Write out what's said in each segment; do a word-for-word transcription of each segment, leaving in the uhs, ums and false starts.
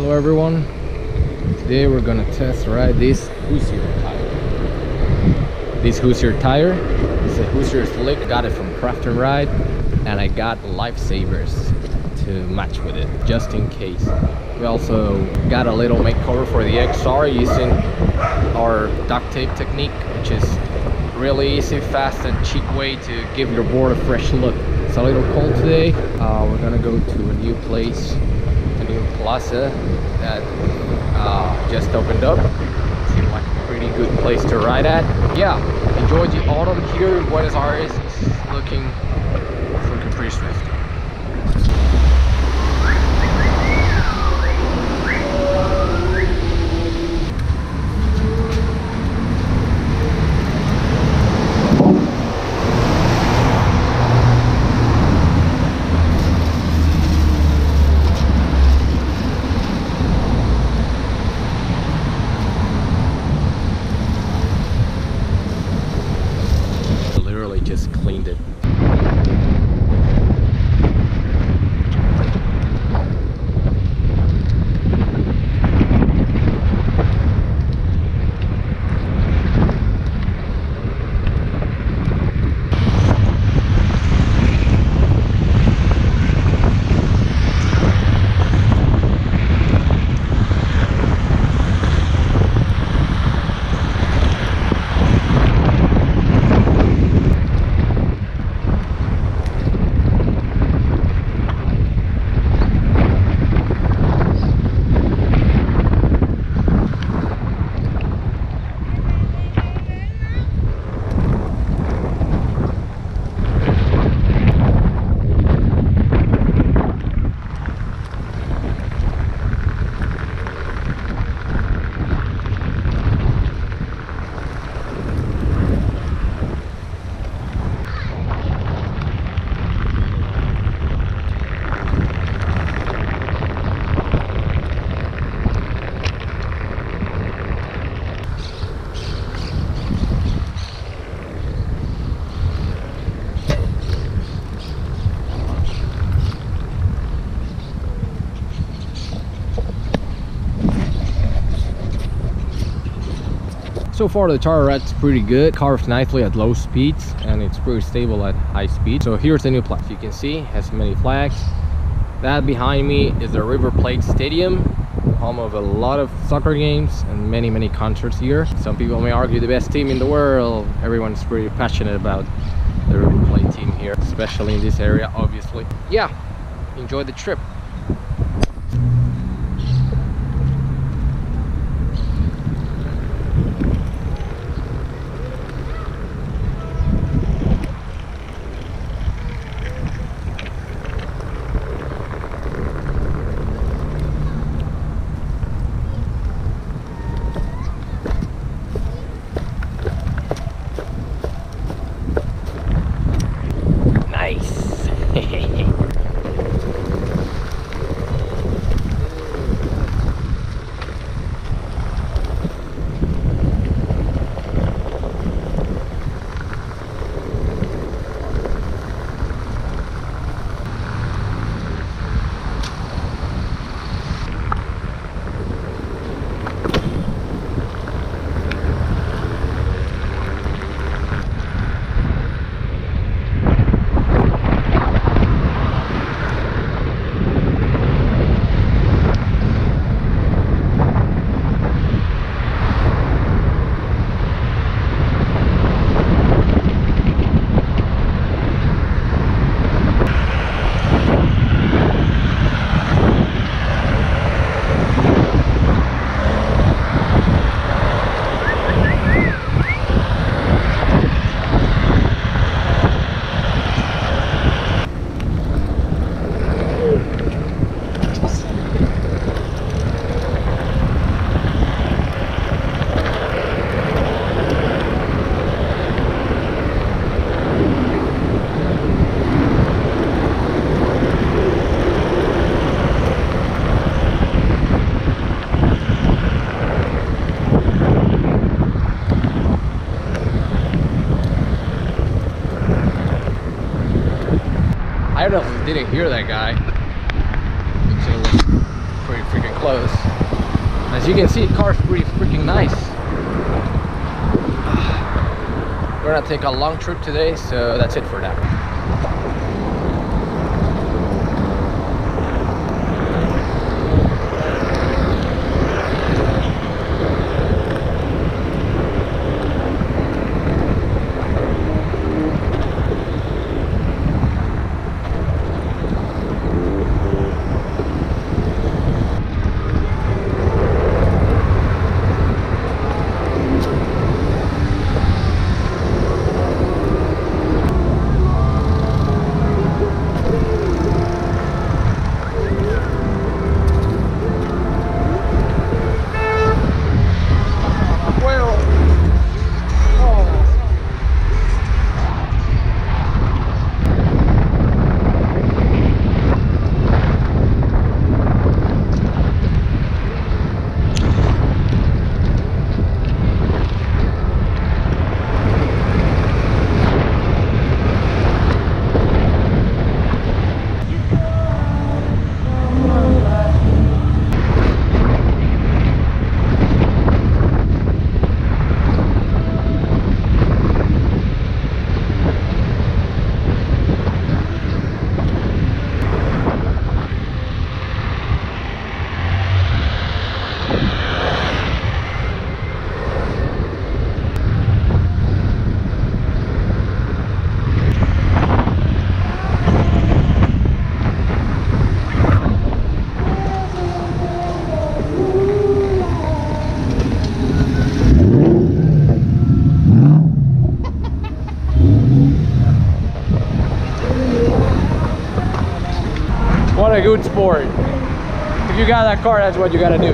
Hello everyone, today we're gonna test ride this Hoosier tire. This Hoosier tire is a Hoosier Slick. Got it from Craft and Ride, and I got lifesavers to match with it, just in case. We also got a little makeover for the X R using our duct tape technique, which is really easy, fast and cheap way to give your board a fresh look. It's a little cold today. Uh, we're gonna go to a new place, a new plaza that uh, just opened up. Seemed like a pretty good place to ride at. Yeah, enjoy the autumn here in Buenos Aires. It's looking, it's looking pretty swift. Just cleaned it. So far the tire ride's pretty good, carves nicely at low speeds, and it's pretty stable at high speed. So here's the new plaque. You can see it has many flags. That behind me is the River Plate Stadium, home of a lot of soccer games and many many concerts here. Some people may argue the best team in the world. Everyone's pretty passionate about the River Plate team here, especially in this area, obviously. Yeah, enjoy the trip. I don't know if we didn't hear that guy. It's pretty freaking close. As you can see, the car's pretty freaking nice. We're gonna take a long trip today, so that's it for that. What a good sport. If you got that car, that's what you gotta do.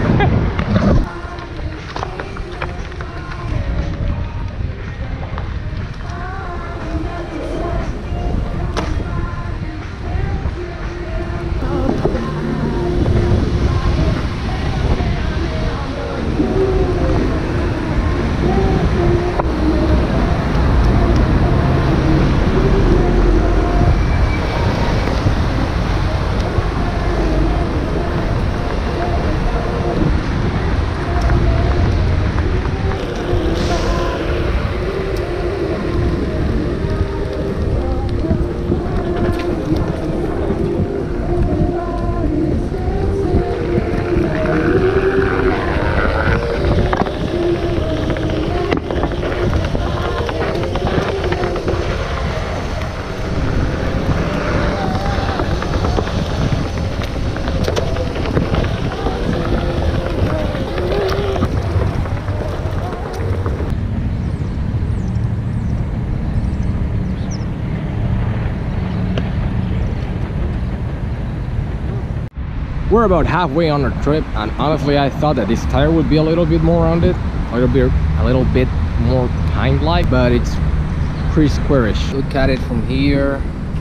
We're about halfway on our trip, and honestly I thought that this tire would be a little bit more rounded, a little bit a little bit more kind-like, but it's pretty squarish. Look at it from here.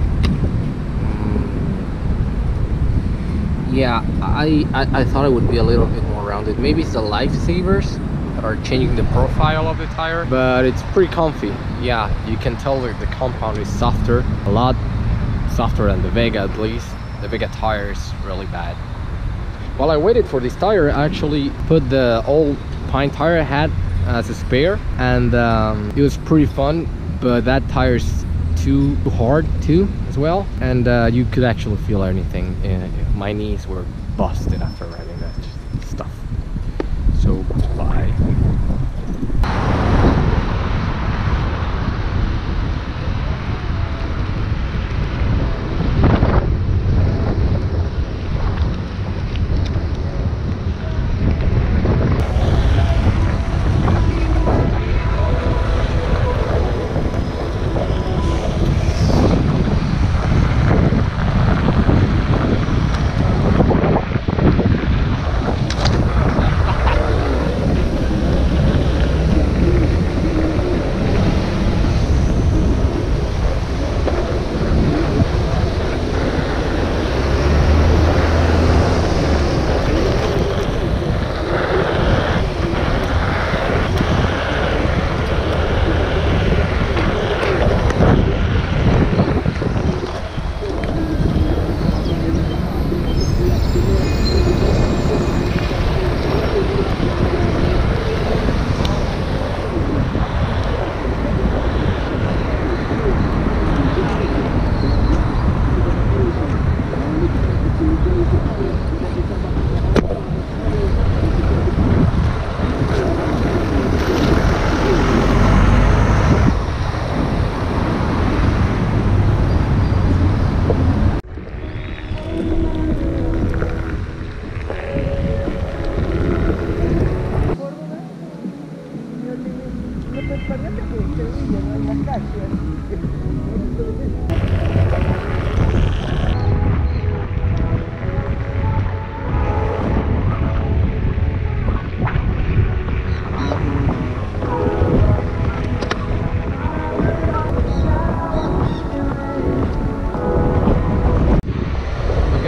Yeah, I, I, I thought it would be a little bit more rounded. Maybe it's the lifesavers that are changing the profile of the tire, but it's pretty comfy. Yeah, you can tell that the compound is softer, a lot softer than the Vega at least. The Vega tire is really bad. While I waited for this tire, I actually put the old Pine tire I had as a spare, and um, it was pretty fun, but that tire's too hard too as well, and uh, you could actually feel anything. Uh, my knees were busted after riding that stuff. So bye.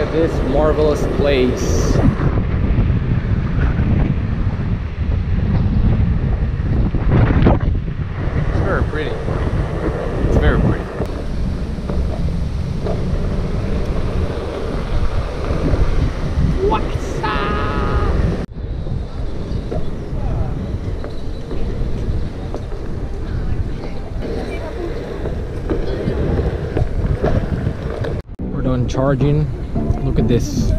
at this marvelous place. It's very pretty. It's very pretty. What's up? We're done charging. Look at this.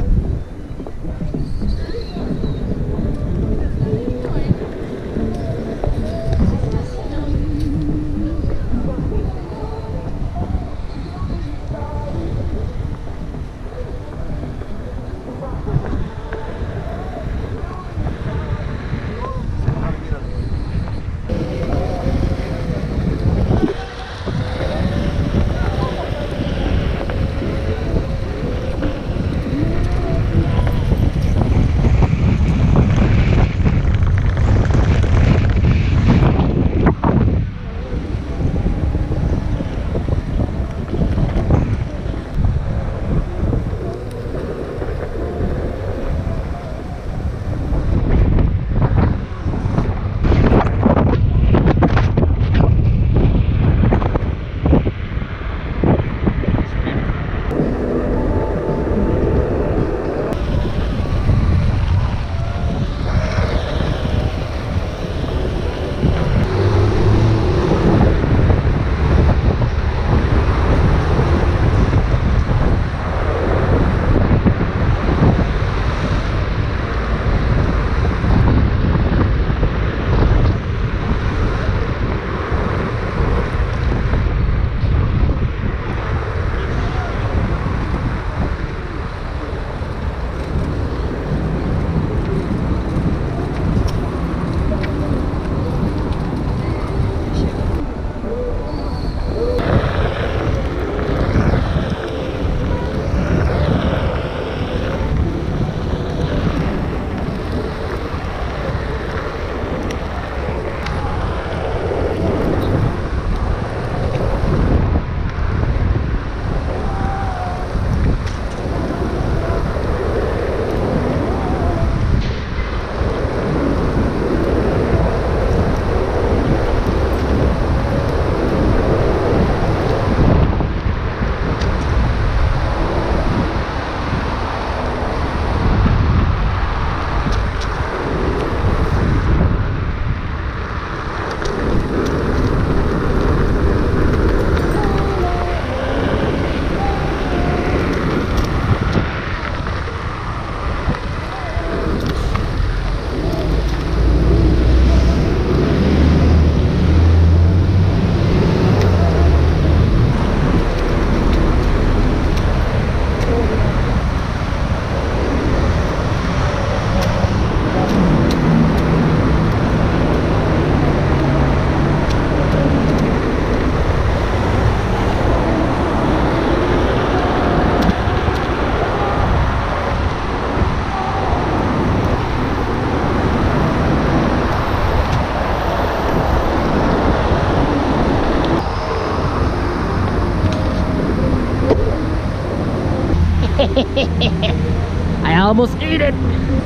I almost ate it.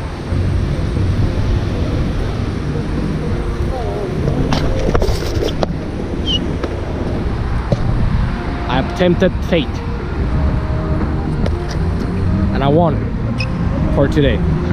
I've tempted fate, and I won for today.